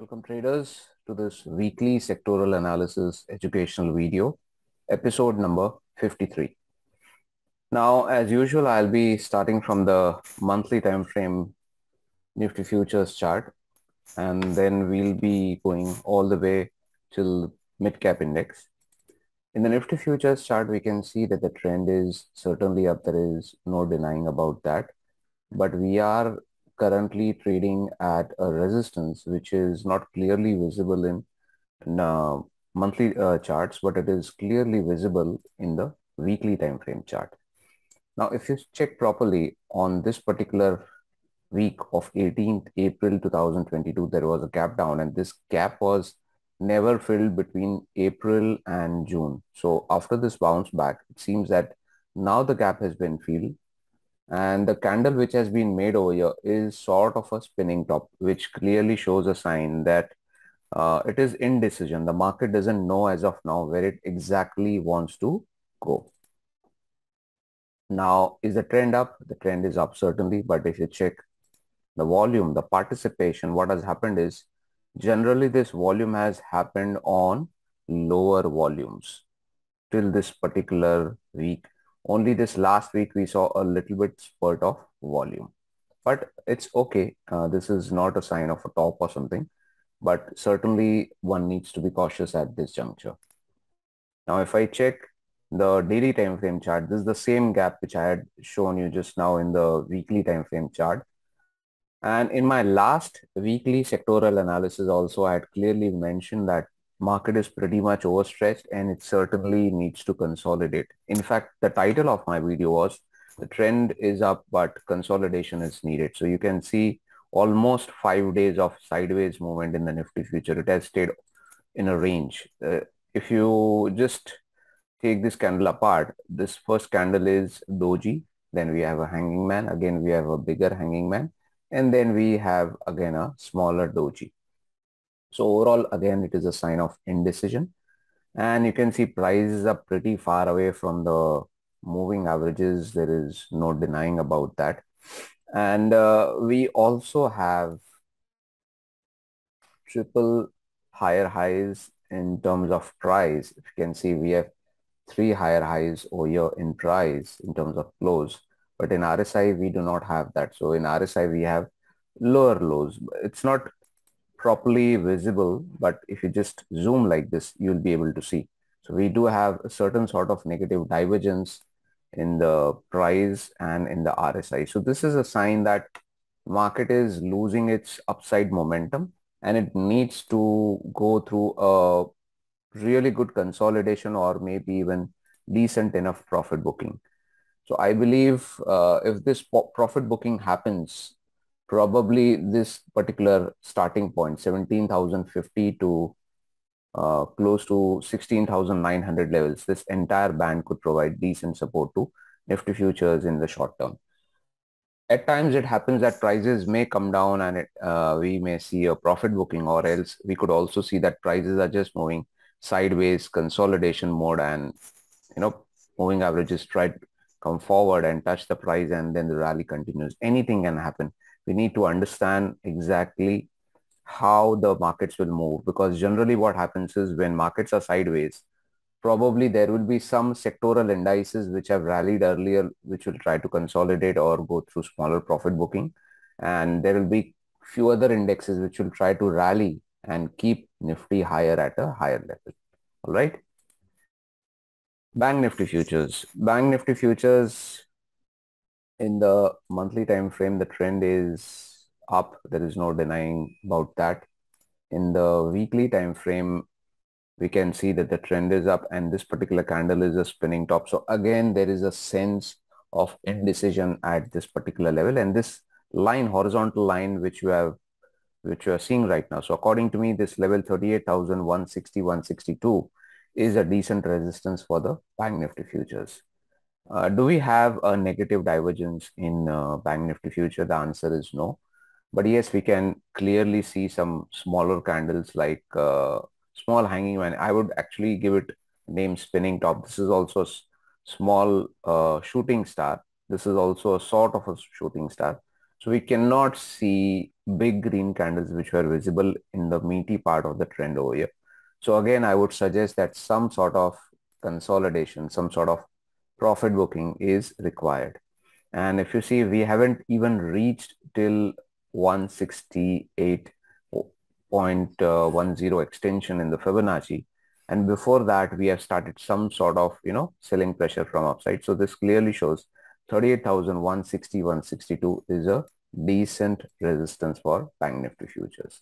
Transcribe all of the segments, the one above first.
Welcome traders to this weekly sectoral analysis educational video, episode number 53. Now, as usual, I'll be starting from the monthly time frame Nifty futures chart, and then we'll be going all the way till mid cap index. In the Nifty futures chart, we can see that the trend is certainly up. There is no denying about that, but we are currently trading at a resistance which is not clearly visible in monthly charts, but it is clearly visible in the weekly time frame chart. Now, if you check properly on this particular week of 18th April 2022, there was a gap down, and this gap was never filled between April and June. So after this bounce back, it seems that now the gap has been filled, and the candle which has been made over here is sort of a spinning top, which clearly shows a sign that it is indecision. The market doesn't know as of now where it exactly wants to go. Now, is the trend up? The trend is up certainly, but if you check the volume, the participation, what has happened is generally this volume has happened on lower volumes till this particular week. Only this last week we saw a little bit spurt of volume, but it's okay. This is not a sign of a top or something, but certainly one needs to be cautious at this juncture. Now, if I check the daily time frame chart, this is the same gap which I had shown you just now in the weekly time frame chart. And in my last weekly sectoral analysis also, I had clearly mentioned that market is pretty much overstretched and it certainly needs to consolidate. In fact, the title of my video was "The Trend is Up, but Consolidation is Needed." So you can see almost 5 days of sideways movement in the Nifty future. It has stayed in a range. If you just take this candle apart, this first candle is doji, then we have a hanging man, again we have a bigger hanging man, and then we have again a smaller doji. So overall, again, it is a sign of indecision, and you can see prices are pretty far away from the moving averages. There is no denying about that. And we also have triple higher highs in terms of price. If you can see, we have 3 higher highs over here in price in terms of close, but in RSI we do not have that. So in RSI we have lower lows. It's not properly visible, but if you just zoom like this, you'll be able to see. So we do have a certain sort of negative divergence in the price and in the RSI. So this is a sign that market is losing its upside momentum and it needs to go through a really good consolidation or maybe even decent enough profit booking. So I believe if this profit booking happens, probably this particular starting point, 17,050 to close to 16,900 levels, this entire band could provide decent support to Nifty futures in the short term. At times it happens that prices may come down and we may see a profit booking, or else we could also see that prices are just moving sideways, consolidation mode, and moving averages try to come forward and touch the price, and then the rally continues. Anything can happen. We need to understand exactly how the markets will move, because generally what happens is when markets are sideways, probably there will be some sectoral indices which have rallied earlier, which will try to consolidate or go through smaller profit booking. And there will be few other indexes which will try to rally and keep Nifty higher at a higher level. All right. Bank Nifty futures. Bank Nifty futures in the monthly time frame, the trend is up. There is no denying about that. In the weekly time frame, we can see that the trend is up and this particular candle is a spinning top. So again, there is a sense of indecision at this particular level, and this line, horizontal line, which you are seeing right now. So according to me, this level 38,160, 162 is a decent resistance for the Bank Nifty futures. Do we have a negative divergence in Bank Nifty future? The answer is no. But yes, we can clearly see some smaller candles like small hanging man. I would actually give it name spinning top. This is also a small shooting star. This is also a sort of a shooting star. So we cannot see big green candles which were visible in the meaty part of the trend over here. So again, I would suggest that some sort of consolidation, some sort of profit booking is required. And if you see, we haven't even reached till 168.10 extension in the Fibonacci. And before that, we have started some sort of, selling pressure from upside. So this clearly shows 38,160, 162 is a decent resistance for Bank Nifty futures.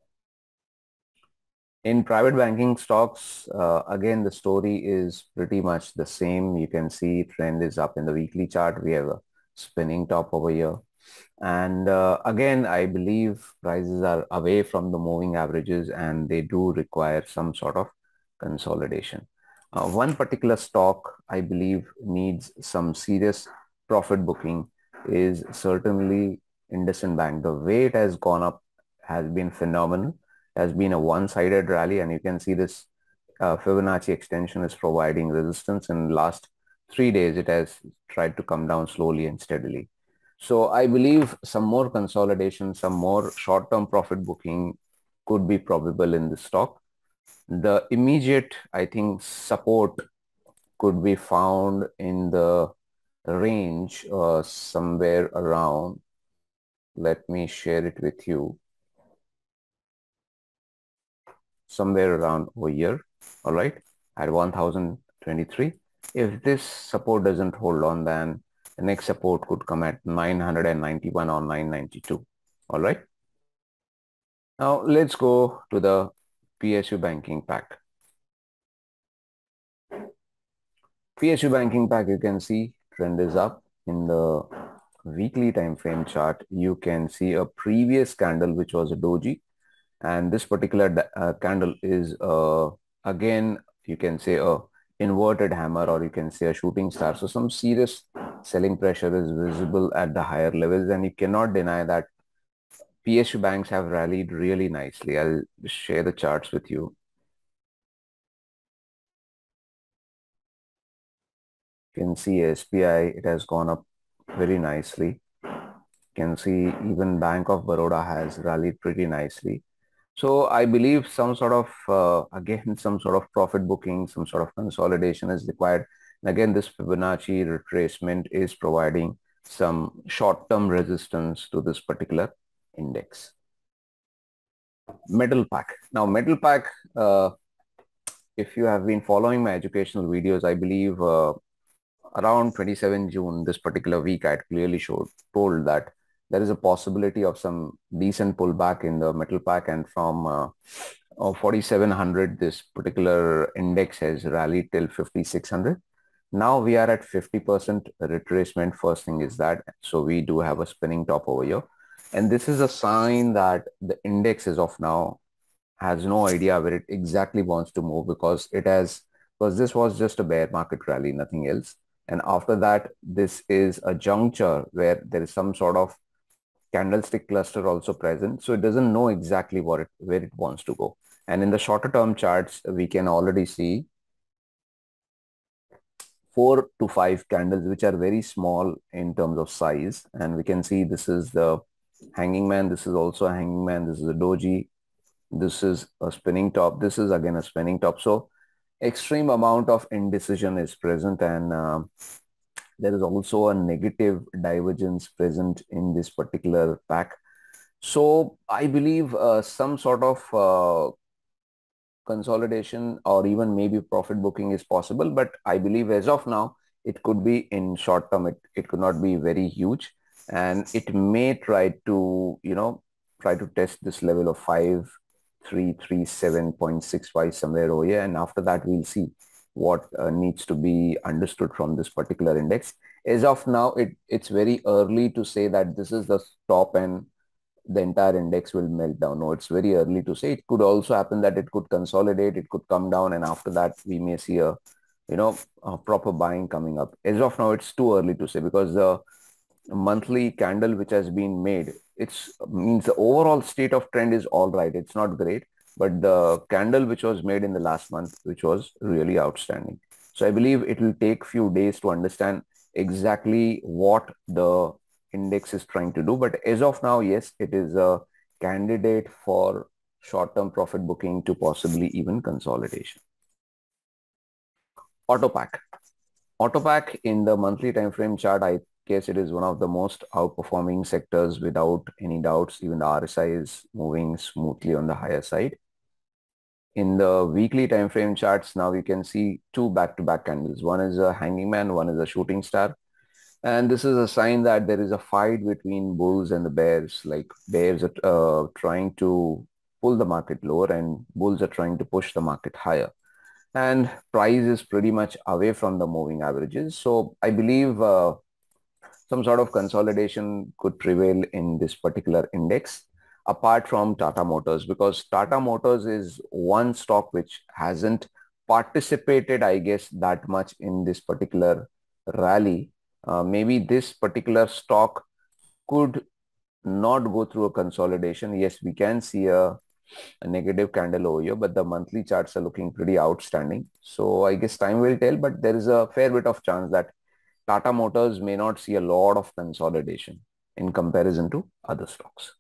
In private banking stocks, again, the story is pretty much the same. You can see trend is up in the weekly chart. We have a spinning top over here. And again, I believe prices are away from the moving averages and they do require some sort of consolidation. One particular stock I believe needs some serious profit booking is certainly IndusInd Bank. The way it has gone up has been phenomenal. It has been a one-sided rally, and you can see this Fibonacci extension is providing resistance. In the last 3 days, it has tried to come down slowly and steadily. So I believe some more consolidation, some more short-term profit booking could be probable in this stock. The immediate, I think, support could be found in the range somewhere around, let me share it with you, somewhere around over here, all right, at 1023. If this support doesn't hold on, then the next support could come at 991 or 992, all right. Now let's go to the PSU banking pack. PSU banking pack, you can see trend is up. In the weekly time frame chart, you can see a previous candle which was a doji, and this particular candle is again, you can say a inverted hammer, or you can say a shooting star. So some serious selling pressure is visible at the higher levels, and you cannot deny that PSU banks have rallied really nicely. I'll share the charts with you. You can see SBI, it has gone up very nicely. You can see even Bank of Baroda has rallied pretty nicely. So I believe some sort of, again, some sort of profit booking, some sort of consolidation is required. And again, this Fibonacci retracement is providing some short-term resistance to this particular index. Metal pack. Now, metal pack, if you have been following my educational videos, I believe around 27 June, this particular week, I had clearly told that there is a possibility of some decent pullback in the metal pack, and from 4,700, this particular index has rallied till 5,600. Now we are at 50% retracement. First thing is that, so we do have a spinning top over here. And this is a sign that the index as of now has no idea where it exactly wants to move, because this was just a bear market rally, nothing else. And after that, this is a juncture where there is some sort of candlestick cluster also present. So it doesn't know exactly where it wants to go. And in the shorter term charts, we can already see 4 to 5 candles, which are very small in terms of size. And we can see this is the hanging man. This is also a hanging man. This is a doji. This is a spinning top. This is again a spinning top. So extreme amount of indecision is present, and there is also a negative divergence present in this particular pack. So I believe some sort of consolidation or even maybe profit booking is possible, but I believe as of now, it could be in short term. It could not be very huge, and it may try to, try to test this level of 5,337.65 somewhere over here. And after that, we'll see what needs to be understood from this particular index. As of now, it's very early to say that this is the top and the entire index will melt down. No, it's very early to say. It could also happen that it could consolidate, it could come down, and after that we may see a proper buying coming up. As of now, it's too early to say, because the monthly candle which has been made, it's means the overall state of trend is all right. It's not great, but the candle which was made in the last month, which was really outstanding. So I believe it will take few days to understand exactly what the index is trying to do. But as of now, yes, it is a candidate for short-term profit booking to possibly even consolidation. Autopac. Autopac in the monthly time frame chart, I guess it is one of the most outperforming sectors without any doubts. Even the RSI is moving smoothly on the higher side. In the weekly time frame charts, now you can see two back-to-back candles. One is a hanging man, one is a shooting star. And this is a sign that there is a fight between bulls and the bears. Like bears are trying to pull the market lower and bulls are trying to push the market higher. And price is pretty much away from the moving averages. So I believe some sort of consolidation could prevail in this particular index apart from Tata Motors, because Tata Motors is one stock which hasn't participated, I guess, that much in this particular rally. Maybe this particular stock could not go through a consolidation. Yes, we can see a negative candle over here, but the monthly charts are looking pretty outstanding. So I guess time will tell, but there is a fair bit of chance that Tata Motors may not see a lot of consolidation in comparison to other stocks.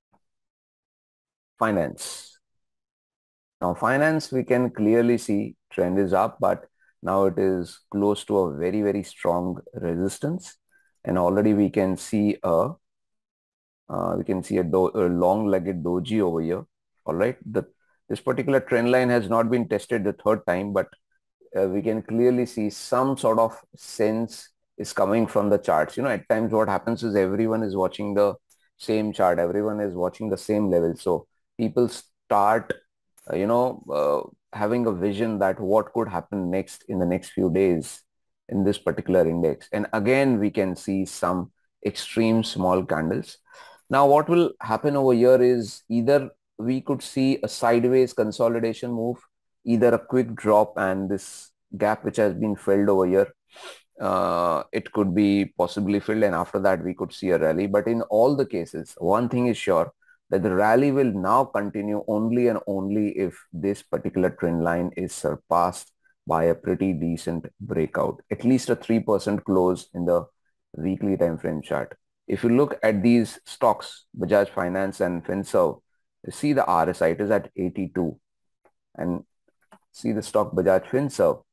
Finance. Now finance, we can clearly see trend is up, but now it is close to a very, very strong resistance. And already we can see a long-legged doji over here. All right. This particular trend line has not been tested the third time, but we can clearly see some sort of sense is coming from the charts. You know, at times what happens is everyone is watching the same chart. Everyone is watching the same level. So people start, having a vision that what could happen next in the next few days in this particular index. And again, we can see some extreme small candles. Now, what will happen over here is either we could see a sideways consolidation move, either a quick drop and this gap which has been filled over here, it could be possibly filled, and after that we could see a rally. But in all the cases, one thing is sure, that the rally will now continue only and only if this particular trend line is surpassed by a pretty decent breakout, at least a 3% close in the weekly time frame chart. If you look at these stocks, Bajaj Finance and Finserv, you see the RSI, it is at 82, and see the stock Bajaj Finserv,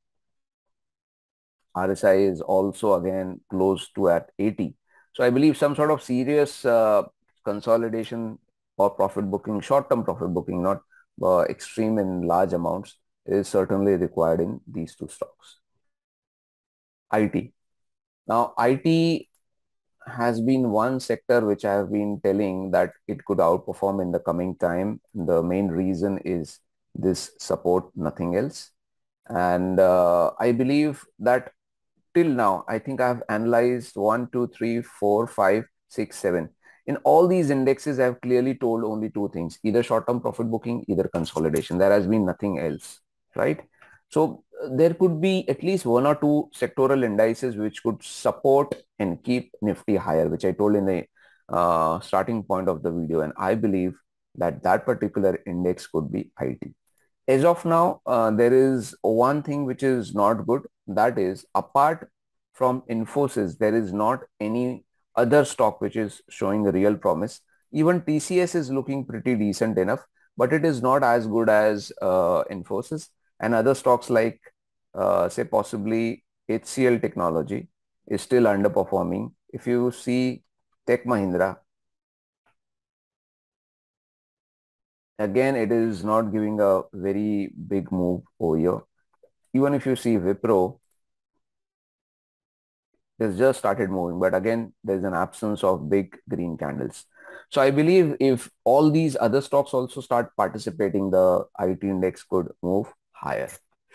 RSI is also again close to at 80. So I believe some sort of serious consolidation or profit booking, short-term profit booking, not extreme in large amounts, is certainly required in these two stocks. IT. Now, IT has been one sector which I have been telling that it could outperform in the coming time. The main reason is this support, nothing else. And I believe that till now, I think I've analyzed 1, 2, 3, 4, 5, 6, 7. In all these indexes, I've clearly told only two things, either short-term profit booking, either consolidation. There has been nothing else, right? So there could be at least one or two sectoral indices which could support and keep Nifty higher, which I told in the starting point of the video. And I believe that that particular index could be IT. As of now, there is one thing which is not good. That is, apart from Infosys, there is not any other stock which is showing a real promise. Even TCS is looking pretty decent enough, but it is not as good as Infosys. And other stocks like, say, possibly HCL Technology is still underperforming. If you see Tech Mahindra, again, it is not giving a very big move over here. Even if you see Wipro, it's just started moving, but again, there's an absence of big green candles. So I believe if all these other stocks also start participating, the IT index could move higher.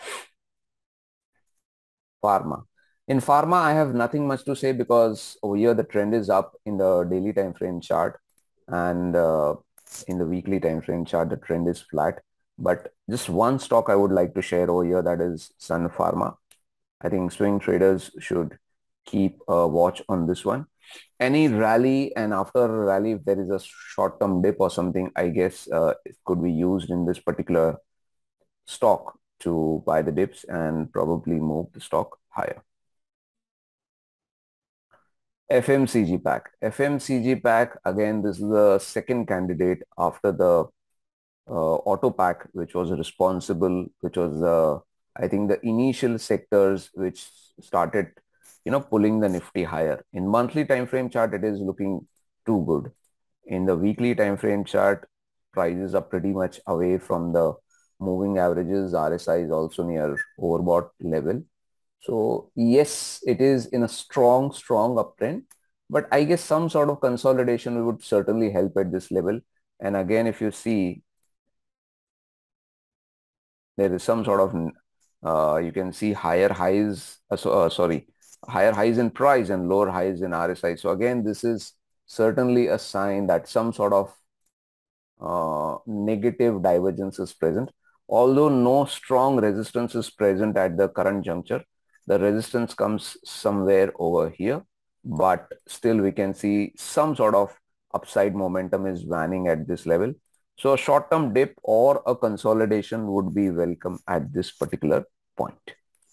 Pharma. In pharma, I have nothing much to say because over here the trend is up in the daily time frame chart, and in the weekly time frame chart, the trend is flat. But just one stock I would like to share over here, that is Sun Pharma. I think swing traders should keep a watch on this one. Any rally, and after a rally, if there is a short-term dip or something, I guess it could be used in this particular stock to buy the dips and probably move the stock higher. FMCG pack. FMCG pack, again, this is the second candidate after the auto pack, which was responsible, which was, I think, the initial sectors which started, pulling the Nifty higher. In monthly time frame chart, it is looking too good. In the weekly time frame chart, prices are pretty much away from the moving averages. RSI is also near overbought level. So yes, it is in a strong uptrend, but I guess some sort of consolidation would certainly help at this level. And again, if you see, there is some sort of, you can see higher highs, higher highs in price and lower highs in RSI. So again, this is certainly a sign that some sort of negative divergence is present. Although no strong resistance is present at the current juncture, the resistance comes somewhere over here, but still we can see some sort of upside momentum is waning at this level. So a short-term dip or a consolidation would be welcome at this particular point.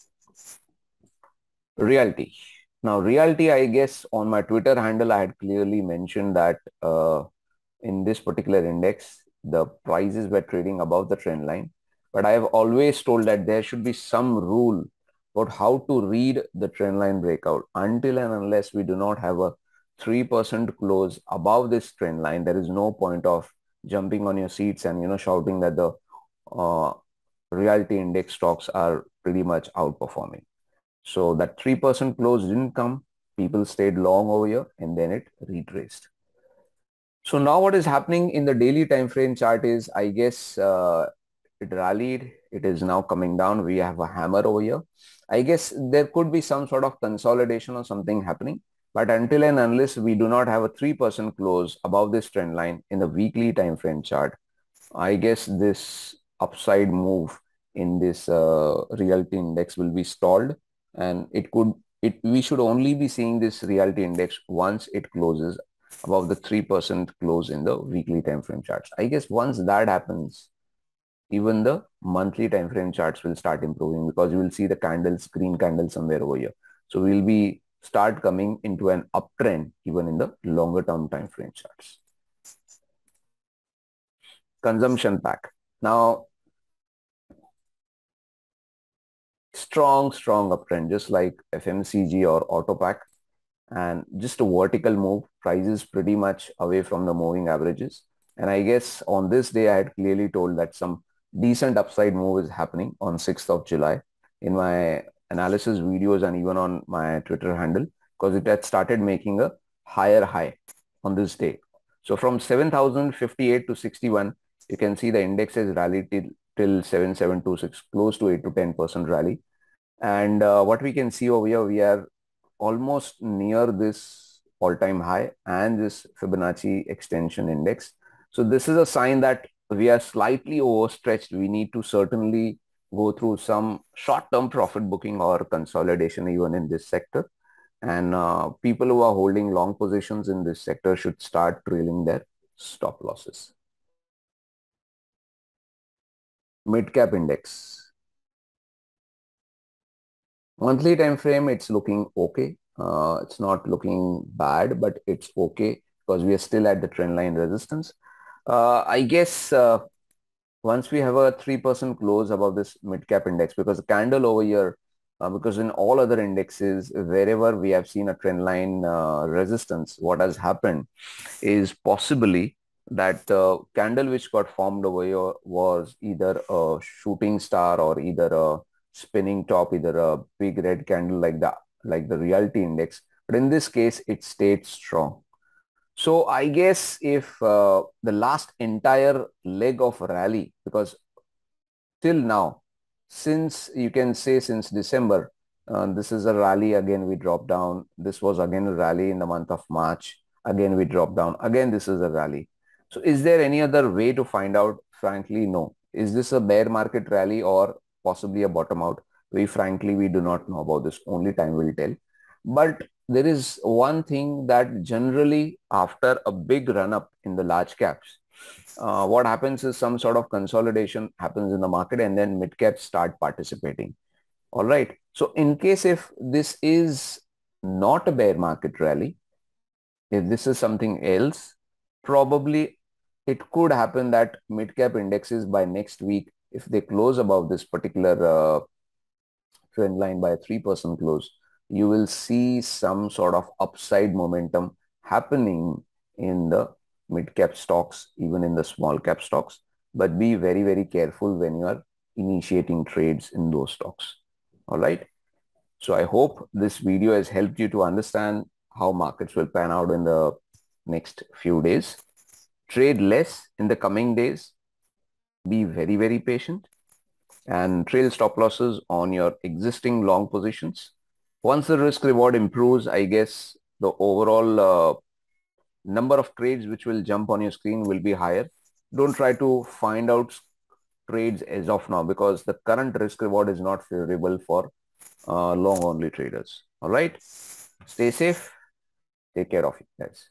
Realty. Now, Realty, I guess on my Twitter handle, I had clearly mentioned that in this particular index, the prices were trading above the trend line. But I have always told that there should be some rule about how to read the trend line breakout. Until and unless we do not have a 3% close above this trend line, there is no point of jumping on your seats and, shouting that the Realty index stocks are pretty much outperforming. So that 3% close didn't come. People stayed long over here and then it retraced. So now what is happening in the daily time frame chart is, I guess it rallied. It is now coming down. We have a hammer over here. I guess there could be some sort of consolidation or something happening. But until and unless we do not have a 3% close above this trend line in the weekly time frame chart, I guess this upside move in this Realty index will be stalled, and we should only be seeing this Realty index once it closes above the 3% close in the weekly time frame charts. I guess once that happens, even the monthly time frame charts will start improving, because you will see the candles, green candle somewhere over here. So we'll be start coming into an uptrend even in the longer term time frame charts. Consumption pack. Now, strong uptrend, just like FMCG or auto pack, and just a vertical move. Prices pretty much away from the moving averages. And I guess on this day, I had clearly told that some decent upside move is happening on 6th of July in my analysis videos and even on my Twitter handle, because it had started making a higher high on this day. So from 7,058 to 61, you can see the index has rallied till 7,726, close to 8 to 10% rally. And what we can see over here, we are almost near this all-time high and this Fibonacci extension index. So this is a sign that we are slightly overstretched. We need to certainly go through some short-term profit booking or consolidation even in this sector. And people who are holding long positions in this sector should start trailing their stop losses. Mid-cap index. Monthly time frame, it's looking okay. It's not looking bad, but it's okay because we are still at the trend line resistance. I guess once we have a 3% close above this mid-cap index, because the candle over here, because in all other indexes, wherever we have seen a trend line resistance, what has happened is possibly that the candle which got formed over here was either a shooting star or either a spinning top, either a big red candle like the Realty index. But in this case, it stayed strong. So I guess if the last entire leg of rally, because till now, since you can say since December, this is a rally, again we dropped down. This was again a rally in the month of March. Again we dropped down. Again this is a rally. So is there any other way to find out? Frankly, no. Is this a bear market rally or possibly a bottom out? Frankly, we do not know about this. Only time will tell. But there is one thing that generally after a big run up in the large caps, what happens is some sort of consolidation happens in the market and then mid caps start participating. All right. So in case if this is not a bear market rally, If this is something else, probably it could happen that mid-cap indexes by next week, if they close above this particular trend line by a 3% close, you will see some sort of upside momentum happening in the mid-cap stocks, even in the small-cap stocks. But be very, very careful when you are initiating trades in those stocks. All right. So I hope this video has helped you to understand how markets will pan out in the next few days. Trade less in the coming days. Be very, very patient and trail stop losses on your existing long positions. Once the risk reward improves, I guess the overall number of trades which will jump on your screen will be higher. Don't try to find out trades as of now because the current risk reward is not favorable for long only traders. All right. Stay safe. Take care of you guys.